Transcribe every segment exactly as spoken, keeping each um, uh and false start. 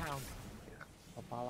Попала.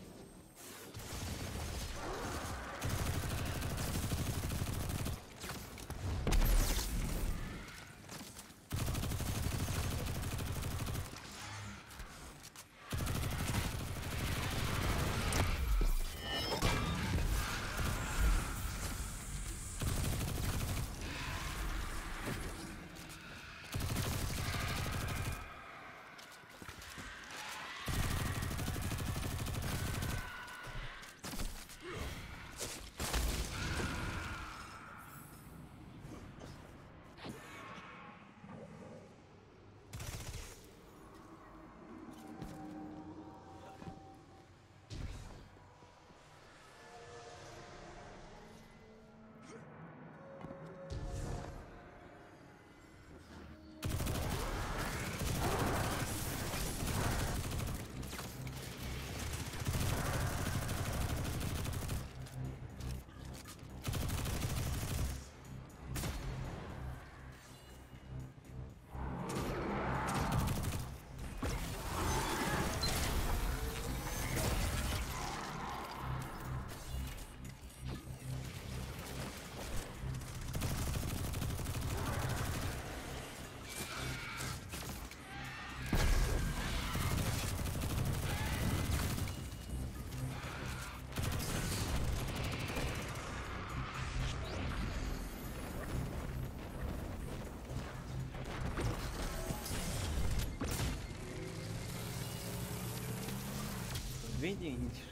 Две единицы.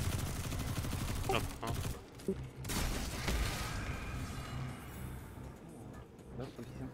Ага. Допустим.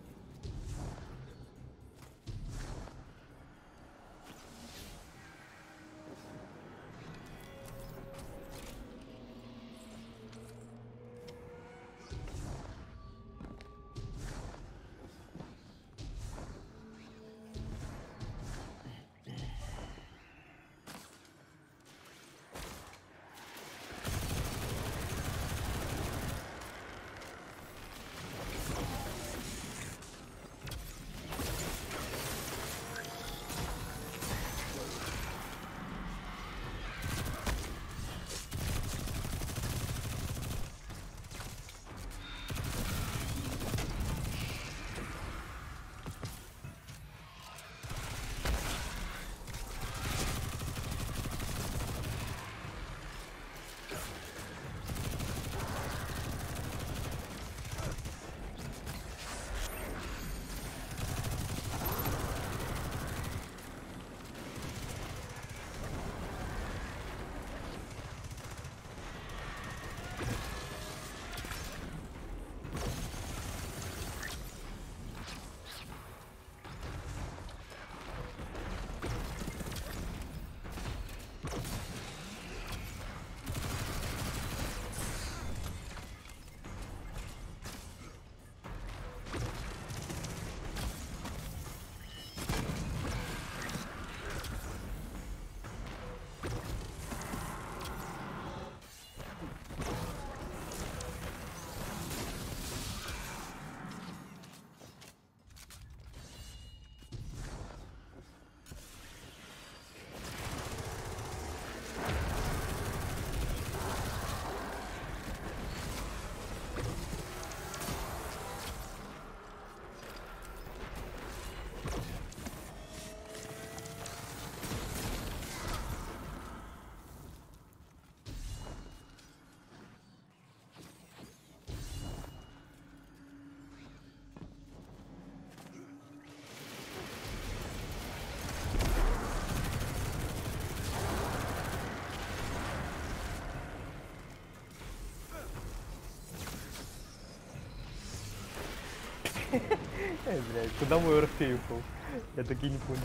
Эй, блядь, куда мой Орфей упал? Я так и не понял.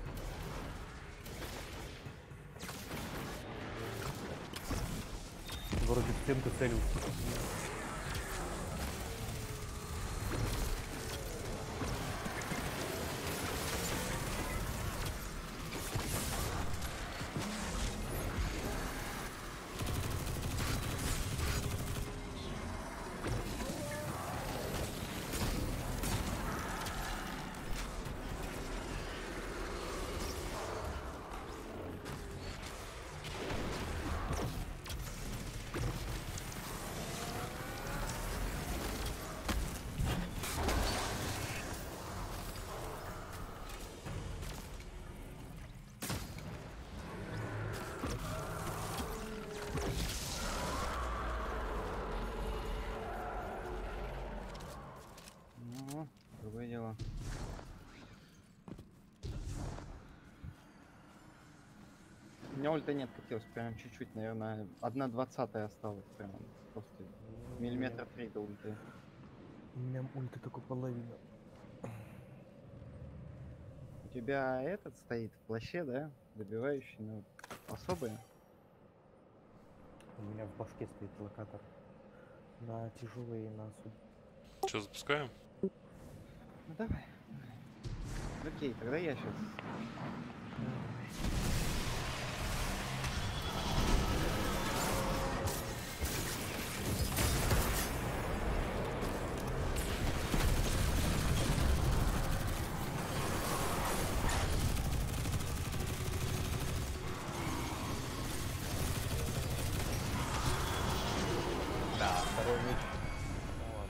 Вроде в стенку целился. Хорошо. У меня ульта не откатилась, прям чуть-чуть, наверное, одна двадцатая осталась, прям просто миллиметра три до ульты. У меня ульта только половина. У тебя этот стоит в плаще, да? Добивающий, ну, особый? У меня в башке стоит локатор. На тяжелые и на суд. Что, запускаем? Ну давай, давай. Окей, тогда я сейчас. Да, второй меч. Вот.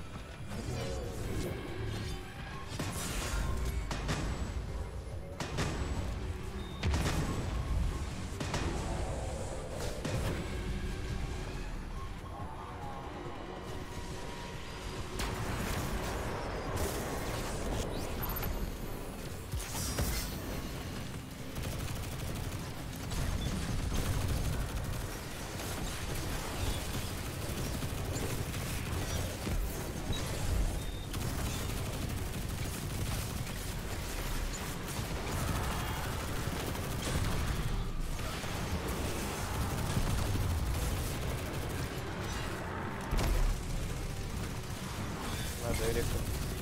Надо электро.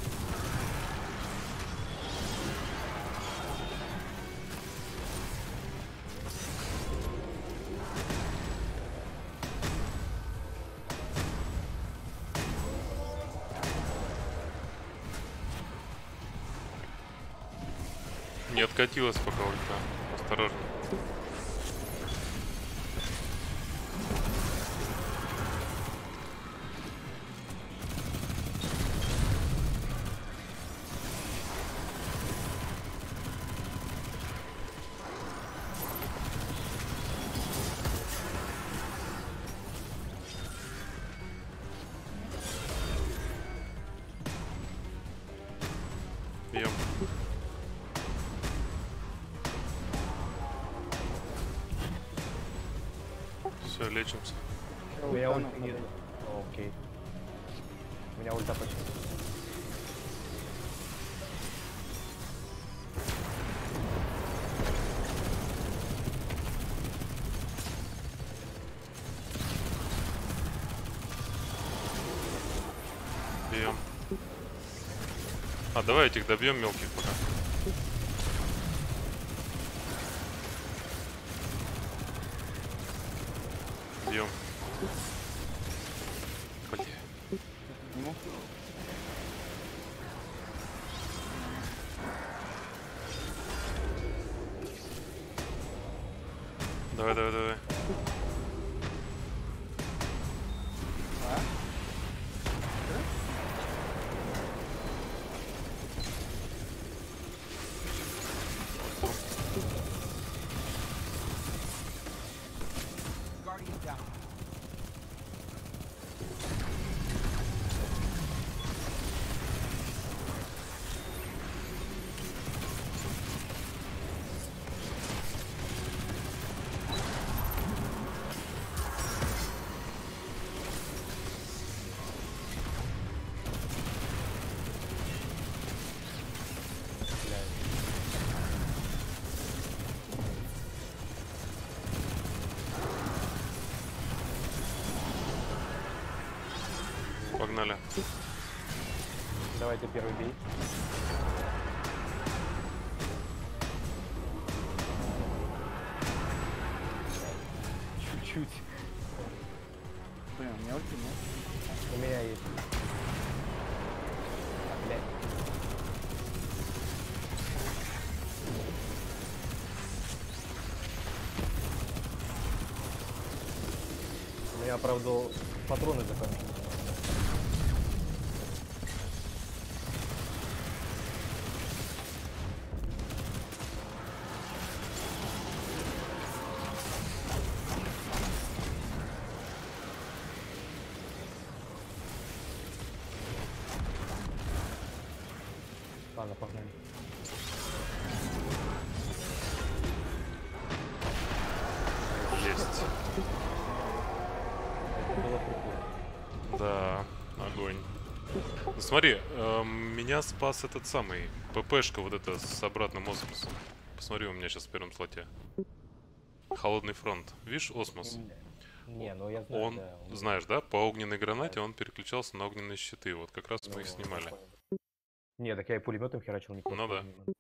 Не откатилась пока ульта. Осторожно. Бьем. Все, лечимся. У меня Ульта ульта надо. нет. Окей. У меня ульта почти. Бьем. А, давай этих добьем мелких пока. Бьем. Бля. К нему. Давай, давай, давай. А? Guardian down. Погнали. Давайте первый бей. Чуть-чуть. Блин, у меня ульты нет. У меня есть. А, блядь. У меня, правда, патроны закончились. Ладно, погнали. Есть. Это было прикольно. Да, огонь. Ну, смотри, эм, меня спас этот самый ППшка вот эта с обратным осмосом. Посмотри, у меня сейчас в первом слоте. Холодный фронт. Видишь, осмос? Не, ну я знаю, Он, да. он- знаешь, да, по огненной гранате он переключался на огненные щиты. Вот как раз мы их ну, снимали. прикольно. Не, так я и пулеметом херачил не просто. Ну да. огненным.